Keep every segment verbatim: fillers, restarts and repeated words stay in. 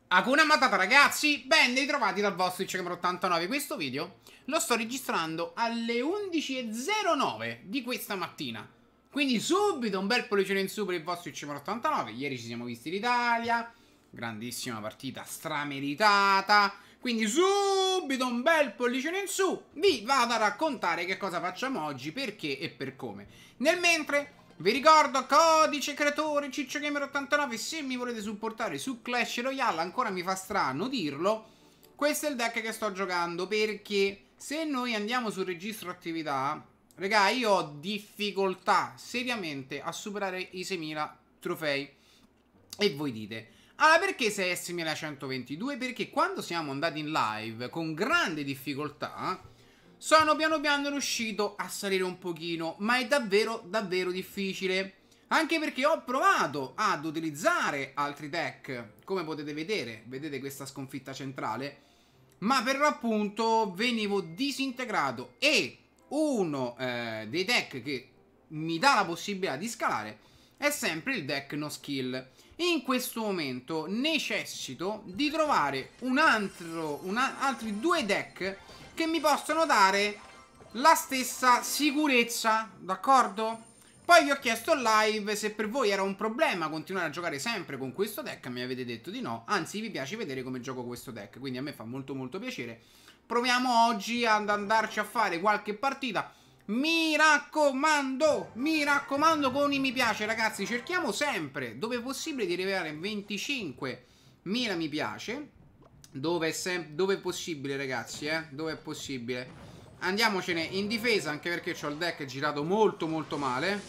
Hakuna Matata ragazzi, ben ritrovati dal vostro Twitch ottantanove. Questo video lo sto registrando alle undici e zero nove di questa mattina, quindi subito un bel pollicione in su per il vostro Twitch ottantanove. Ieri ci siamo visti l'Italia, grandissima partita, strameritata, quindi subito un bel pollicione in su. Vi vado a raccontare che cosa facciamo oggi, perché e per come. Nel mentre vi ricordo, codice creatore CicccioGamer ottantanove, se mi volete supportare su Clash Royale, ancora mi fa strano dirlo, questo è il deck che sto giocando, perché se noi andiamo sul registro attività, raga, io ho difficoltà seriamente a superare i seimila trofei. E voi dite, allora perché sei seimilacentoventidue? Perché quando siamo andati in live con grande difficoltà sono piano piano riuscito a salire un pochino, ma è davvero davvero difficile. Anche perché ho provato ad utilizzare altri deck, come potete vedere, vedete questa sconfitta centrale, ma per l'appunto venivo disintegrato. E uno eh, dei deck che mi dà la possibilità di scalare è sempre il deck no skill. In questo momento necessito di trovare un altro, una, altri due deck che mi possono dare la stessa sicurezza, d'accordo? Poi vi ho chiesto live se per voi era un problema continuare a giocare sempre con questo deck, mi avete detto di no, anzi vi piace vedere come gioco questo deck, quindi a me fa molto molto piacere. Proviamo oggi ad andarci a fare qualche partita. Mi raccomando, mi raccomando con i mi piace ragazzi, cerchiamo sempre, dove è possibile, di arrivare a venticinquemila mi piace. Dove è, dove è possibile ragazzi, eh? Dove è possibile. Andiamocene in difesa, anche perché ho il deck girato molto molto male.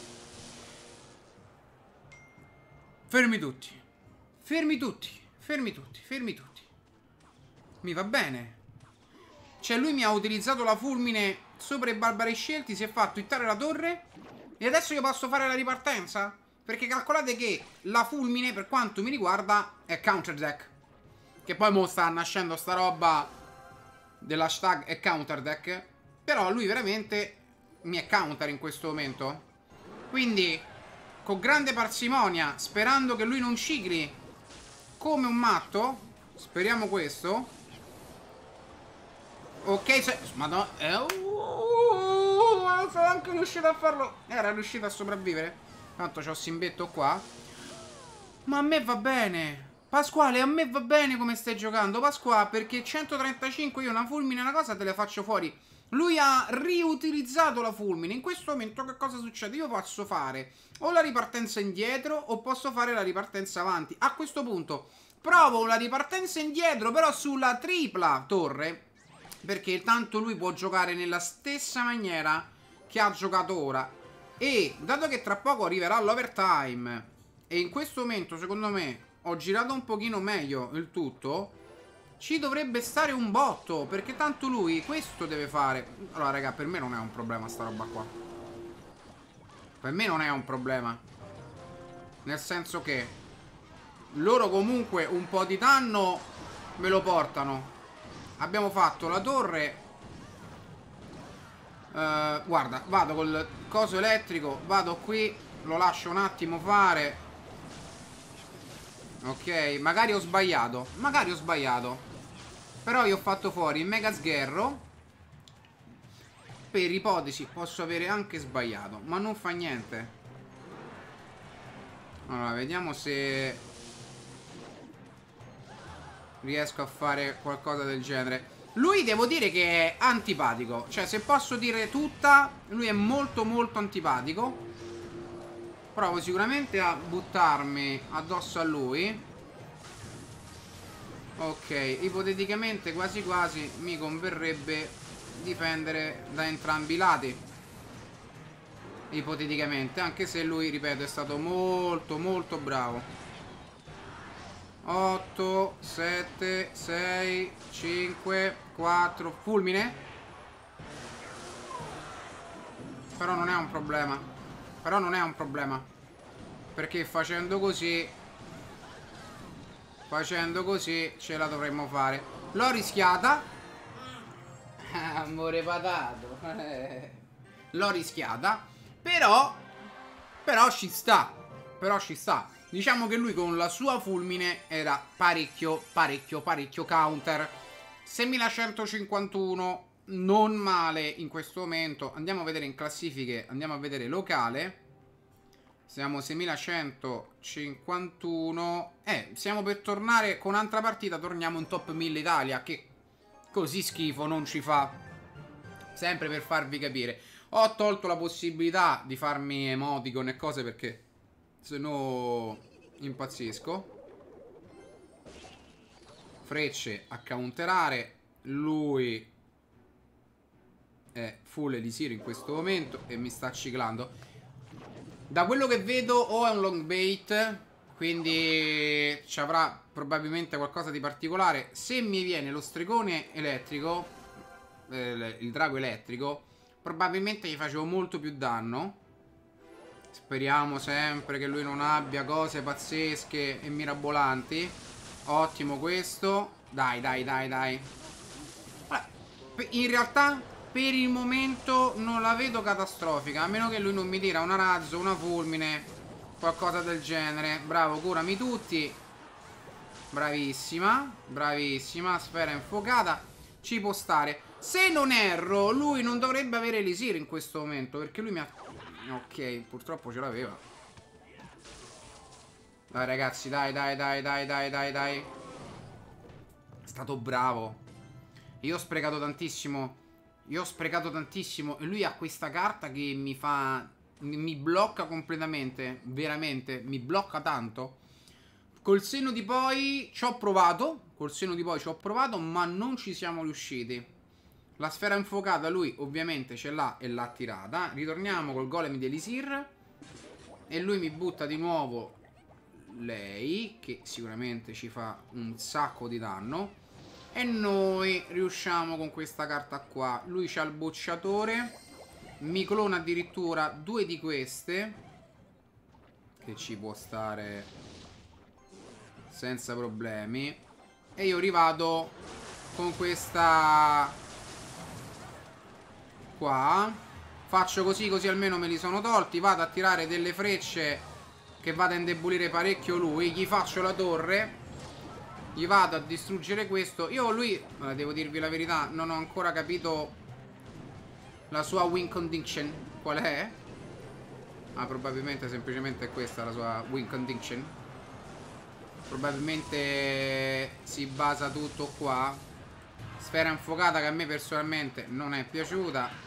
Fermi tutti. Fermi tutti. Fermi tutti. Fermi tutti. Mi va bene. Cioè lui mi ha utilizzato la fulmine sopra i barbari scelti, si è fatto hittare la torre e adesso io posso fare la ripartenza? Perché calcolate che la fulmine, per quanto mi riguarda, è counter deck. Che poi mo sta nascendo sta roba dell'hashtag è counter deck. Però lui veramente mi è counter in questo momento. Quindi con grande parsimonia, sperando che lui non cicli come un matto, speriamo questo. Ok, se... Madonna, eh, uh, sono anche riuscito a farlo. Era riuscito a sopravvivere. Tanto c'ho Simbetto qua. Ma a me va bene. Pasquale, a me va bene come stai giocando, Pasquale, perché centotrentacinque io una fulmine, una cosa te la faccio fuori. Lui ha riutilizzato la fulmine. In questo momento che cosa succede? Io posso fare o la ripartenza indietro o posso fare la ripartenza avanti. A questo punto provo la ripartenza indietro, però sulla tripla torre, perché tanto lui può giocare nella stessa maniera che ha giocato ora. E dato che tra poco arriverà l'overtime e in questo momento secondo me ho girato un pochino meglio il tutto, ci dovrebbe stare un botto, perché tanto lui questo deve fare. Allora raga, per me non è un problema sta roba qua. Per me non è un problema, nel senso che loro comunque un po' di danno me lo portano. Abbiamo fatto la torre. uh, Guarda, vado col coso elettrico, vado qui, lo lascio un attimo fare. Ok, magari ho sbagliato. Magari ho sbagliato. Però io ho fatto fuori il mega sgherro. Per ipotesi posso avere anche sbagliato, ma non fa niente. Allora, vediamo se riesco a fare qualcosa del genere. Lui devo dire che è antipatico. Cioè, se posso dire tutta, lui è molto molto antipatico. Provo sicuramente a buttarmi addosso a lui. Ok, ipoteticamente quasi quasi mi converrebbe difendere da entrambi i lati. Ipoteticamente, anche se lui, ripeto, è stato molto molto bravo. Otto, sette, sei, cinque, quattro, fulmine. Però non è un problema. Però non è un problema, perché facendo così Facendo così ce la dovremmo fare. L'ho rischiata. Amore patato. L'ho rischiata. Però Però ci sta. Però ci sta. Diciamo che lui con la sua fulmine era parecchio, parecchio, parecchio counter. seimilacentocinquantuno, non male in questo momento. Andiamo a vedere in classifiche, andiamo a vedere locale. Siamo seimilacentocinquantuno. Eh, siamo per tornare con un'altra partita, torniamo in top mille Italia, che così schifo non ci fa. Sempre per farvi capire. Ho tolto la possibilità di farmi emoticon e cose perché se no impazzisco. Frecce a counterare. Lui è full elisir in questo momento e mi sta ciclando. Da quello che vedo o è un long bait, quindi ci avrà probabilmente qualcosa di particolare. Se mi viene lo stregone elettrico, eh, il drago elettrico, probabilmente gli facevo molto più danno. Speriamo sempre che lui non abbia cose pazzesche e mirabolanti. Ottimo questo. Dai, dai, dai, dai. In realtà, per il momento, non la vedo catastrofica. A meno che lui non mi tira una razzo, una fulmine, qualcosa del genere. Bravo, curami tutti. Bravissima. Bravissima. Sfera infuocata. Ci può stare. Se non erro, lui non dovrebbe avere elisir in questo momento, perché lui mi ha... Ok, purtroppo ce l'aveva. Dai ragazzi, dai, dai, dai, dai, dai, dai, dai. È stato bravo. Io ho sprecato tantissimo. Io ho sprecato tantissimo. E lui ha questa carta che mi fa... Mi blocca completamente. Veramente, mi blocca tanto. Col senno di poi ci ho provato. Col senno di poi ci ho provato, ma non ci siamo riusciti. La sfera infuocata lui ovviamente ce l'ha e l'ha tirata. Ritorniamo col golem di Elisir. E lui mi butta di nuovo lei, che sicuramente ci fa un sacco di danno. E noi riusciamo con questa carta qua. Lui c'ha il bocciatore. Mi clona addirittura due di queste, che ci può stare senza problemi. E io rivado con questa qua. Faccio così, così almeno me li sono tolti. Vado a tirare delle frecce che vado a indebolire parecchio lui. Gli faccio la torre. Gli vado a distruggere questo. Io lui, devo dirvi la verità, non ho ancora capito la sua win condition. Qual è? Ah, probabilmente semplicemente è questa la sua win condition. Probabilmente si basa tutto qua. Sfera infuocata che a me personalmente non è piaciuta.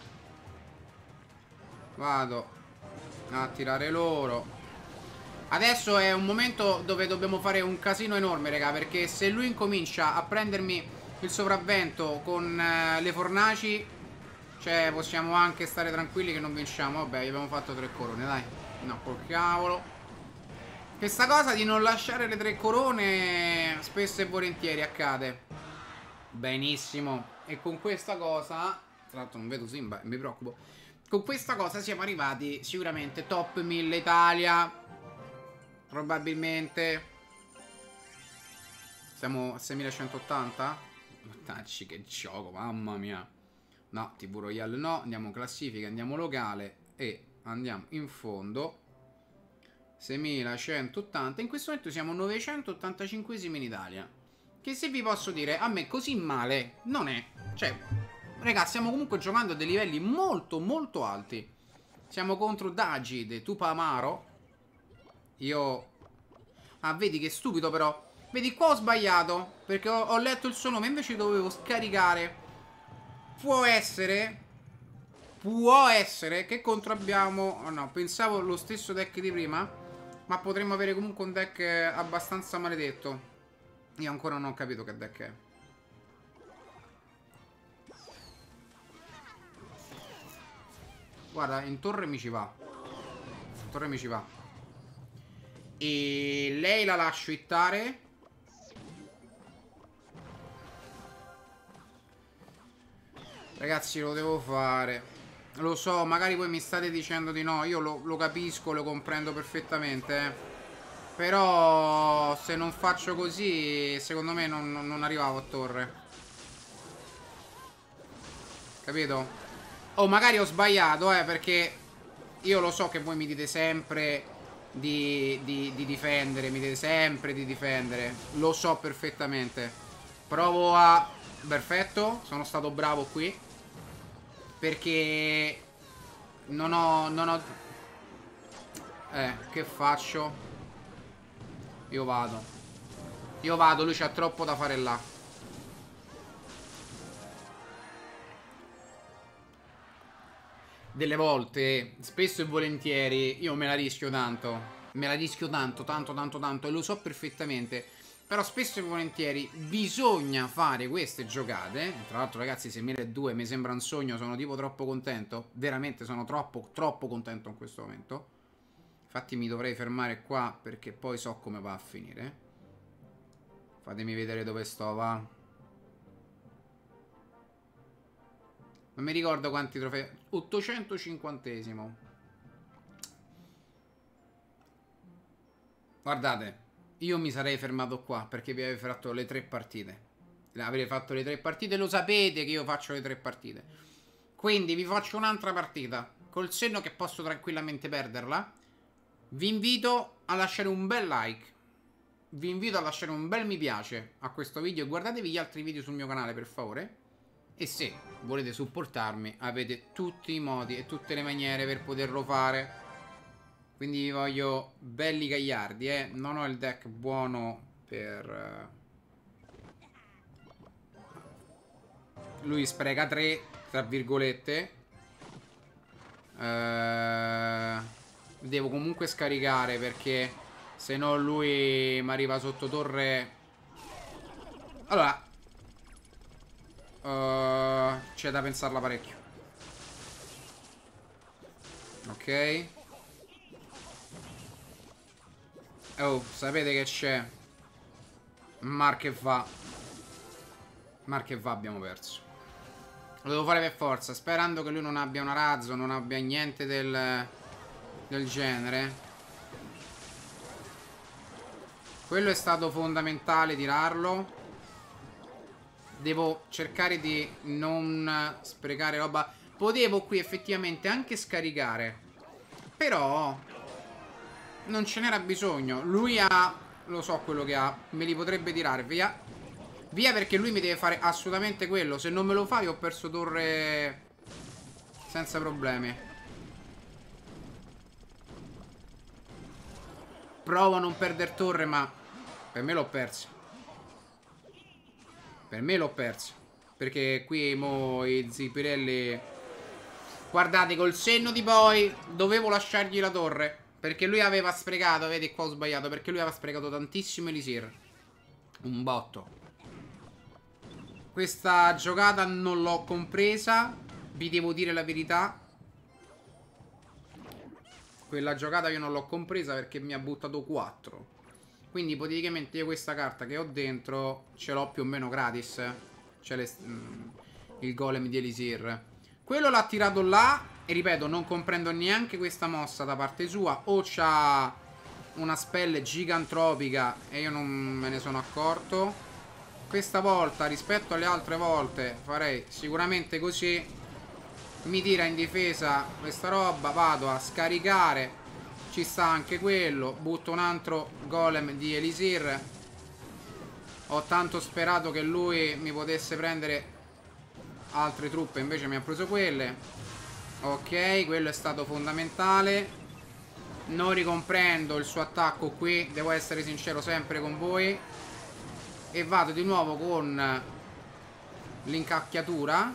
Vado a tirare loro. Adesso è un momento dove dobbiamo fare un casino enorme, raga, perché se lui incomincia a prendermi il sopravvento con eh, le fornaci, cioè possiamo anche stare tranquilli che non vinciamo. Vabbè, gli abbiamo fatto tre corone, dai. No, col cavolo. Questa cosa di non lasciare le tre corone spesso e volentieri accade. Benissimo. E con questa cosa, tra l'altro non vedo Simba e mi preoccupo. Con questa cosa siamo arrivati sicuramente top mille Italia. Probabilmente. Siamo a seimilacentottanta. Tacci che gioco, mamma mia. No, T V Royale no. Andiamo in classifica, andiamo locale e andiamo in fondo. seimilacentottanta. In questo momento siamo novecentottantacinquesimi in Italia. Che se vi posso dire, a me così male non è. Cioè, ragazzi, stiamo comunque giocando a dei livelli molto molto alti. Siamo contro Dagid, Tupamaro. Io... Ah, vedi che stupido però. Vedi, qua ho sbagliato, perché ho, ho letto il suo nome, invece dovevo scaricare. Può essere... Può essere che contro abbiamo... Oh no, pensavo lo stesso deck di prima, ma potremmo avere comunque un deck abbastanza maledetto. Io ancora non ho capito che deck è. Guarda, in torre mi ci va. In torre mi ci va. E lei la lascio hittare. Ragazzi, lo devo fare. Lo so, magari voi mi state dicendo di no. Io lo, lo capisco, lo comprendo perfettamente, eh. Però se non faccio così, secondo me non, non arrivavo a torre. Capito? O magari ho sbagliato, eh, perché io lo so che voi mi dite sempre di, di, di difendere. Mi dite sempre di difendere. Lo so perfettamente. Provo a... Perfetto, sono stato bravo qui. Perché non ho... Non ho... Eh, che faccio? Io vado. Io vado, lui c'ha troppo da fare là. Delle volte, spesso e volentieri, io me la rischio tanto. Me la rischio tanto, tanto, tanto, tanto. E lo so perfettamente. Però spesso e volentieri bisogna fare queste giocate. Tra l'altro ragazzi, se mille e due mi sembra un sogno, sono tipo troppo contento. Veramente sono troppo, troppo contento in questo momento. Infatti mi dovrei fermare qua perché poi so come va a finire. Fatemi vedere dove sto, va. Non mi ricordo quanti trofei. ottocentocinquantesimo. Guardate, io mi sarei fermato qua perché vi avevo fatto le tre partite. Avrei fatto le tre partite, lo sapete che io faccio le tre partite. Quindi vi faccio un'altra partita. Col senno che posso tranquillamente perderla. Vi invito a lasciare un bel like. Vi invito a lasciare un bel mi piace a questo video. Guardatevi gli altri video sul mio canale per favore. E se volete supportarmi avete tutti i modi e tutte le maniere per poterlo fare. Quindi vi voglio belli gagliardi, eh. Non ho il deck buono per... Lui spreca tre, tra virgolette. eh... Devo comunque scaricare perché se no lui mi arriva sotto torre. Allora uh, c'è da pensarla parecchio. Ok. Oh, sapete che c'è? Mar che va. Mar che va, abbiamo perso. Lo devo fare per forza, sperando che lui non abbia una razzo, non abbia niente del, del genere. Quello è stato fondamentale tirarlo. Devo cercare di non sprecare roba. Potevo qui effettivamente anche scaricare, però non ce n'era bisogno. Lui ha... Lo so quello che ha. Me li potrebbe tirare, via. Via perché lui mi deve fare assolutamente quello. Se non me lo fa io ho perso torre senza problemi. Provo a non perdere torre, ma per me l'ho persa. Per me l'ho persa. Perché qui mo i zipirelli... Guardate, col senno di poi dovevo lasciargli la torre. Perché lui aveva sprecato, vedi qua ho sbagliato. Perché lui aveva sprecato tantissimo Elisir. Un botto. Questa giocata non l'ho compresa. Vi devo dire la verità. Quella giocata io non l'ho compresa perché mi ha buttato quattro. Quindi ipoteticamente io questa carta che ho dentro ce l'ho più o meno gratis. C'è le, mm, il golem di Elisir. Quello l'ha tirato là. E ripeto, non comprendo neanche questa mossa da parte sua. O c'ha una spell gigantropica e io non me ne sono accorto. Questa volta rispetto alle altre volte farei sicuramente così. Mi tira in difesa questa roba. Vado a scaricare. Ci sta anche quello. Butto un altro golem di Elisir. Ho tanto sperato che lui mi potesse prendere altre truppe, invece mi ha preso quelle. Ok, quello è stato fondamentale. Non ricomprendo il suo attacco qui, devo essere sincero sempre con voi. E vado di nuovo con l'incacchiatura.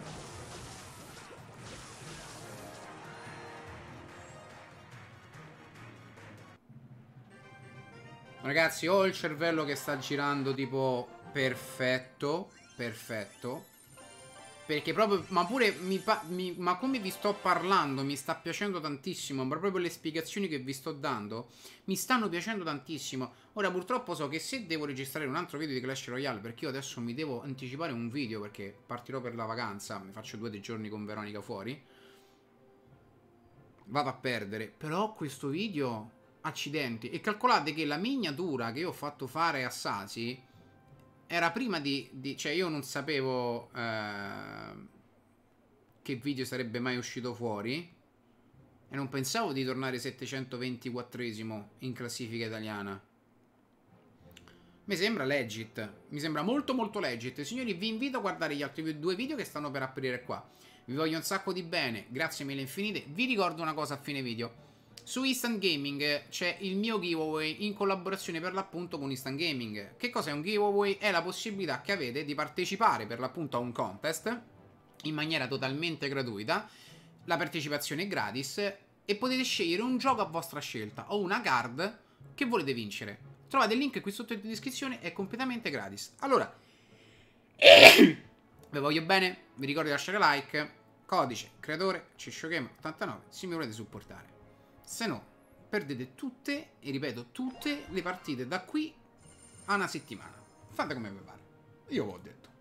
Ragazzi, ho il cervello che sta girando tipo perfetto, perfetto. Perché proprio, ma pure, mi, mi, ma come vi sto parlando, mi sta piacendo tantissimo. Ma proprio le spiegazioni che vi sto dando mi stanno piacendo tantissimo. Ora purtroppo so che se devo registrare un altro video di Clash Royale, perché io adesso mi devo anticipare un video perché partirò per la vacanza, mi faccio due o tre giorni con Veronica fuori, vado a perdere. Però questo video... Accidenti. E calcolate che la miniatura che io ho fatto fare a Sasi era prima di... di cioè io non sapevo eh, che video sarebbe mai uscito fuori. E non pensavo di tornare settecentoventiquattresimo in classifica italiana. Mi sembra legit. Mi sembra molto molto legit. Signori, vi invito a guardare gli altri due video che stanno per aprire qua. Vi voglio un sacco di bene. Grazie mille infinite. Vi ricordo una cosa a fine video. Su Instant Gaming c'è il mio giveaway in collaborazione per l'appunto con Instant Gaming. Che cos'è un giveaway? È la possibilità che avete di partecipare per l'appunto a un contest in maniera totalmente gratuita. La partecipazione è gratis e potete scegliere un gioco a vostra scelta o una card che volete vincere. Trovate il link qui sotto in descrizione, è completamente gratis. Allora, vi voglio bene, vi ricordo di lasciare like, codice creatore CicioGame ottantanove se mi volete supportare. Se no, perdete tutte, e ripeto, tutte le partite da qui a una settimana. Fate come vi pare. Io ve l'ho detto.